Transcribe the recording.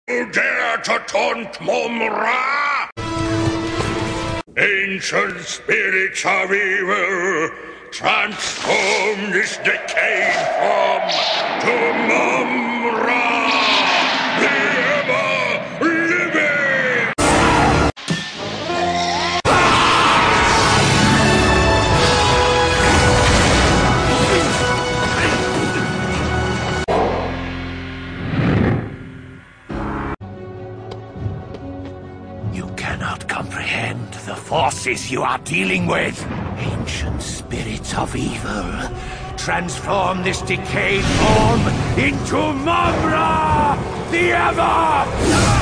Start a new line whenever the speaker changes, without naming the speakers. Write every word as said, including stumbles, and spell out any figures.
You dare to taunt Mumm-Ra? Ancient spirits of evil, transform this decayed form to Mumm-Ra, the ever-living!
You cannot comprehend the forces you are dealing with. Ancient spirits of evil, transform this decayed form into Mumm-Ra, the ever...